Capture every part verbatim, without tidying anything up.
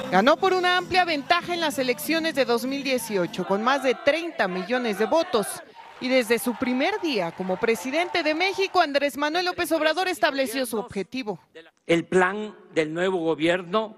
Ganó por una amplia ventaja en las elecciones de dos mil dieciocho, con más de treinta millones de votos. Y desde su primer día como presidente de México, Andrés Manuel López Obrador estableció su objetivo. El plan del nuevo gobierno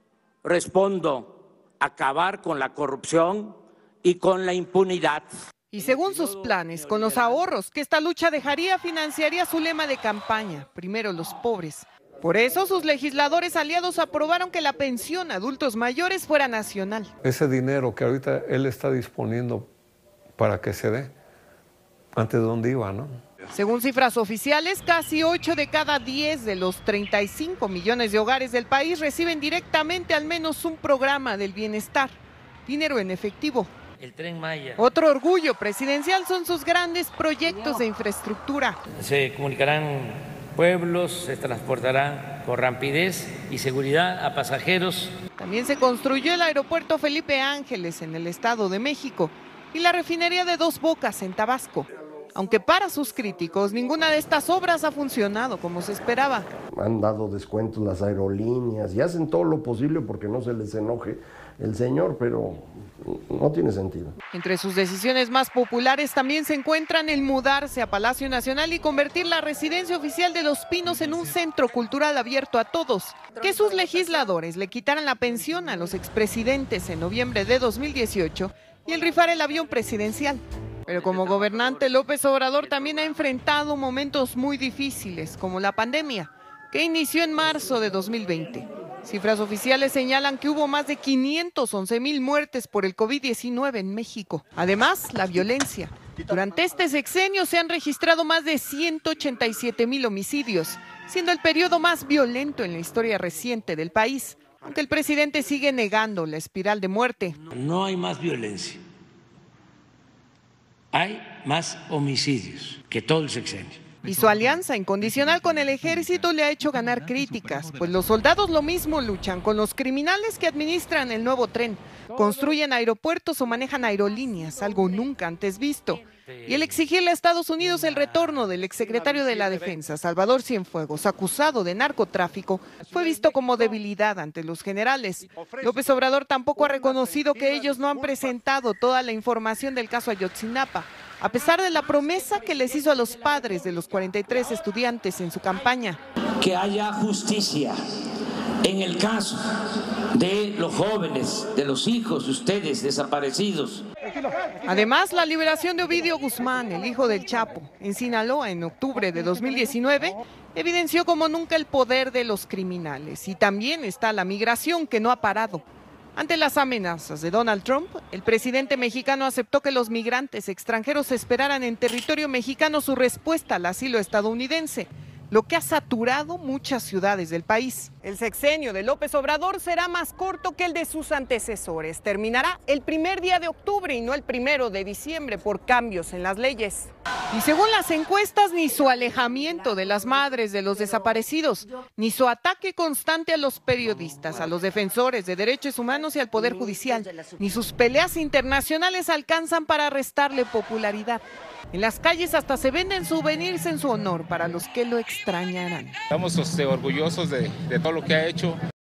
respondo a acabar con la corrupción y con la impunidad. Y según sus planes, con los ahorros que esta lucha dejaría, financiaría su lema de campaña: primero los pobres. Por eso sus legisladores aliados aprobaron que la pensión a adultos mayores fuera nacional. Ese dinero que ahorita él está disponiendo para que se dé, ¿antes de dónde iba, no? Según cifras oficiales, casi ocho de cada diez de los treinta y cinco millones de hogares del país reciben directamente al menos un programa del bienestar, dinero en efectivo. El Tren Maya. Otro orgullo presidencial son sus grandes proyectos de infraestructura. Se comunicarán pueblos, se transportarán con rapidez y seguridad a pasajeros. También se construyó el aeropuerto Felipe Ángeles en el Estado de México y la refinería de Dos Bocas en Tabasco. Aunque para sus críticos, ninguna de estas obras ha funcionado como se esperaba. Han dado descuentos las aerolíneas y hacen todo lo posible porque no se les enoje el señor, pero no tiene sentido. Entre sus decisiones más populares también se encuentran el mudarse a Palacio Nacional y convertir la residencia oficial de Los Pinos en un centro cultural abierto a todos. Que sus legisladores le quitaran la pensión a los expresidentes en noviembre de dos mil dieciocho y el rifar el avión presidencial. Pero como gobernante, López Obrador también ha enfrentado momentos muy difíciles, como la pandemia, que inició en marzo de dos mil veinte. Cifras oficiales señalan que hubo más de quinientas once mil muertes por el COVID diecinueve en México. Además, la violencia. Durante este sexenio se han registrado más de ciento ochenta y siete mil homicidios, siendo el periodo más violento en la historia reciente del país, aunque el presidente sigue negando la espiral de muerte. No hay más violencia. Hay más homicidios que todo el sexenio. Y su alianza incondicional con el ejército le ha hecho ganar críticas, pues los soldados lo mismo luchan con los criminales que administran el nuevo tren, construyen aeropuertos o manejan aerolíneas, algo nunca antes visto. Y el exigirle a Estados Unidos el retorno del exsecretario de la Defensa, Salvador Cienfuegos, acusado de narcotráfico, fue visto como debilidad ante los generales. López Obrador tampoco ha reconocido que ellos no han presentado toda la información del caso Ayotzinapa, a pesar de la promesa que les hizo a los padres de los cuarenta y tres estudiantes en su campaña. Que haya justicia en el caso de los jóvenes, de los hijos de ustedes desaparecidos. Además, la liberación de Ovidio Guzmán, el hijo del Chapo, en Sinaloa en octubre de dos mil diecinueve, evidenció como nunca el poder de los criminales. Y también está la migración, que no ha parado. Ante las amenazas de Donald Trump, el presidente mexicano aceptó que los migrantes extranjeros esperaran en territorio mexicano su respuesta al asilo estadounidense, lo que ha saturado muchas ciudades del país. El sexenio de López Obrador será más corto que el de sus antecesores. Terminará el primer día de octubre y no el primero de diciembre por cambios en las leyes. Y según las encuestas, ni su alejamiento de las madres de los desaparecidos, ni su ataque constante a los periodistas, a los defensores de derechos humanos y al Poder Judicial, ni sus peleas internacionales alcanzan para restarle popularidad. En las calles hasta se venden souvenirs en su honor para los que lo extrañarán. Estamos este, orgullosos de, de todo lo que ha hecho.